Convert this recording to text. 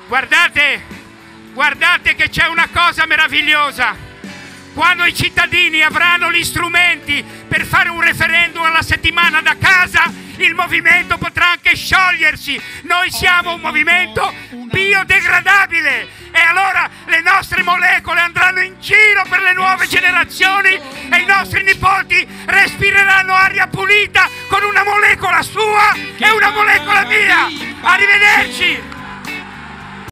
Guardate che c'è una cosa meravigliosa. Quando i cittadini avranno gli strumenti per fare un referendum alla settimana da casa, il movimento potrà anche sciogliersi. Noi siamo un movimento biodegradabile e allora le nostre molecole andranno in giro per le nuove generazioni e i nostri nipoti respireranno aria pulita con una molecola sua e una molecola mia. Arrivederci!